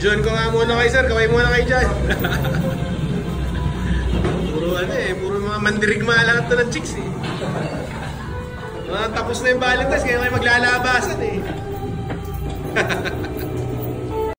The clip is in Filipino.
Join ko nga muna kayo sir, kaway muna kayo dyan. Puro ano eh, puro mga mandirigma lang ito ng chicks eh. Tapos na yung Valentine's, kaya kayo maglalabasan eh.